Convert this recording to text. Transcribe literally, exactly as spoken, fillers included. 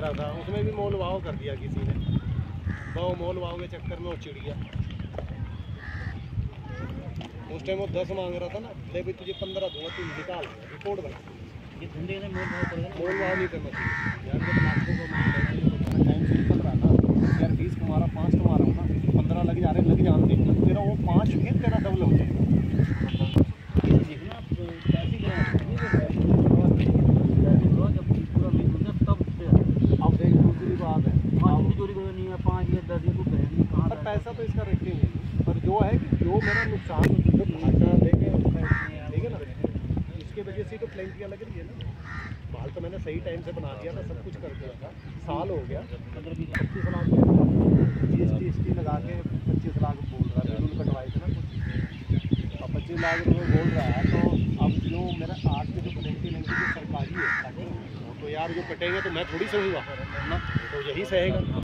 रहा था, उसमें भी मोल भाव कर दिया किसी ने। वो मोल भाव के चक्कर में वो चिड़ गया। उस टाइम वो दस मांग रहा था ना, ले भाई तुझे पंद्रह दूंगा, तू निकाल रिपोर्ट बना। ये धंधे में मोल भाव करेगा, मोल भाव नहीं करना चाहिए यार। जब लाखों का माल है, टाइम से निकल रहा था यार, बीस कमा रहा, पाँच कमा रहा हूँ ना, पंद्रह लग जा रहे, लग जान दे तेरा, वो पाँच फिर तेरा डबल हो जाएगा। देखना पैसे क्या जब पूरा मिल जाए तब से। अब एक दूसरी बात है, पाँच की चोरी करनी है, पाँच या दस या कुछ कहाँ पर पैसा तो इसका रखेंगे, पर जो है कि जो मेरा नुकसान घाटा देखे ठीक है ना, इसके वजह से तो प्लेंटियाँ लग रही है ना। माल तो मैंने सही टाइम से बना दिया था, सब कुछ कर दिया था, साल हो गया। पंद्रह बीस पच्चीस lakh G S T S T लगा के पच्चीस लाख बोल रहा था, बिल कटवाए थे ना कुछ, अब पच्चीस लाख रुपये बोल रहा है। तो अब जो मेरा आज के जो प्लेंटी लेंगे जो सरकारी है, तो यार जो कटेंगे तो मैं थोड़ी सहूँगा ना, तो यही सहेगा।